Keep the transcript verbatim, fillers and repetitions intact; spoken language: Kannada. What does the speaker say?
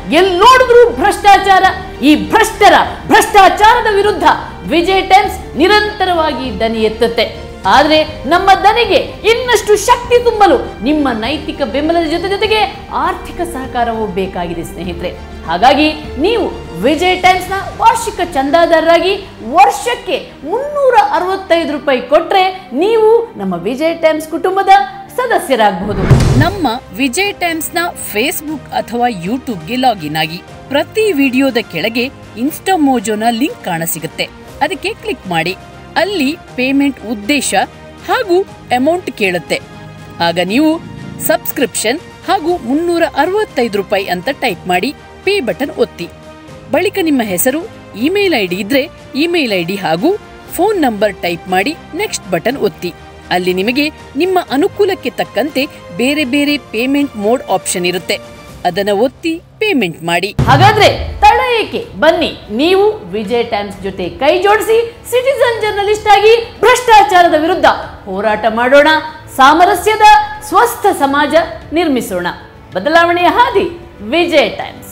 ಎಲ್ಲಿ ನೋಡಿದ್ರು ಭ್ರಷ್ಟಾಚಾರ. ಈ ಭ್ರಷ್ಟರ ಭ್ರಷ್ಟಾಚಾರದ ವಿರುದ್ಧ ವಿಜಯ್ ಟೈಮ್ಸ್ ನಿರಂತರವಾಗಿ ದನಿ ಎತ್ತುತ್ತೆ. ಆದರೆ ನಮ್ಮ ದನಿಗೆ ಇನ್ನಷ್ಟು ಶಕ್ತಿ ತುಂಬಲು ನಿಮ್ಮ ನೈತಿಕ ಬೆಂಬಲದ ಜೊತೆ ಜೊತೆಗೆ ಆರ್ಥಿಕ ಸಹಕಾರವೂ ಬೇಕಾಗಿದೆ ಸ್ನೇಹಿತರೆ. ಹಾಗಾಗಿ ನೀವು ವಿಜಯ್ ಟೈಮ್ಸ್ನ ವಾರ್ಷಿಕ ಚಂದಾದಾರರಾಗಿ ವರ್ಷಕ್ಕೆ ಮುನ್ನೂರ ಅರವತ್ತೈದು ರೂಪಾಯಿ ಕೊಟ್ಟರೆ ನೀವು ನಮ್ಮ ವಿಜಯ್ ಟೈಮ್ಸ್ ಕುಟುಂಬದ ಸದಸ್ಯರಾಗಬಹುದು. ನಮ್ಮ ವಿಜಯ್ ಟೈಮ್ಸ್ನ ಫೇಸ್ಬುಕ್ ಅಥವಾ ಯೂಟ್ಯೂಬ್ಗೆ ಲಾಗಿನ್ ಆಗಿ ಪ್ರತಿ ವಿಡಿಯೋದ ಕೆಳಗೆ ಇನ್ಸ್ಟಾಮೋಜೋನ ಲಿಂಕ್ ಕಾಣಸಿಗುತ್ತೆ. ಅದಕ್ಕೆ ಕ್ಲಿಕ್ ಮಾಡಿ. ಅಲ್ಲಿ ಪೇಮೆಂಟ್ ಉದ್ದೇಶ ಹಾಗೂ ಅಮೌಂಟ್ ಕೇಳುತ್ತೆ. ಆಗ ನೀವು ಸಬ್ಸ್ಕ್ರಿಪ್ಷನ್ ಹಾಗೂ ಮುನ್ನೂರ ಅರವತ್ತೈದು ರೂಪಾಯಿ ಅಂತ ಟೈಪ್ ಮಾಡಿ ಪೇ ಬಟನ್ ಒತ್ತಿ. ಬಳಿಕ ನಿಮ್ಮ ಹೆಸರು, ಇಮೇಲ್ ಐಡಿ ಇದ್ರೆ ಇಮೇಲ್ ಐಡಿ ಹಾಗೂ ಫೋನ್ ನಂಬರ್ ಟೈಪ್ ಮಾಡಿ ನೆಕ್ಸ್ಟ್ ಬಟನ್ ಒತ್ತಿ. ಅಲ್ಲಿ ನಿಮಗೆ ನಿಮ್ಮ ಅನುಕೂಲಕ್ಕೆ ತಕ್ಕಂತೆ ಬೇರೆ ಬೇರೆ ಪೇಮೆಂಟ್ ಮೋಡ್ ಆಪ್ಷನ್ ಇರುತ್ತೆ. ಅದನ್ನ ಒತ್ತಿ ಪೇಮೆಂಟ್ ಮಾಡಿ. ಹಾಗಾದ್ರೆ ತಡ ಏಕೆ, ಬನ್ನಿ ನೀವು ವಿಜಯ್ ಟೈಮ್ಸ್ ಜೊತೆ ಕೈ ಜೋಡಿಸಿ ಸಿಟಿಜನ್ ಜರ್ನಲಿಸ್ಟ್ ಆಗಿ ಭ್ರಷ್ಟಾಚಾರದ ವಿರುದ್ಧ ಹೋರಾಟ ಮಾಡೋಣ. ಸಾಮರಸ್ಯದ ಸ್ವಸ್ಥ ಸಮಾಜ ನಿರ್ಮಿಸೋಣ. ಬದಲಾವಣೆಯ ಹಾದಿ ವಿಜಯ್ ಟೈಮ್ಸ್.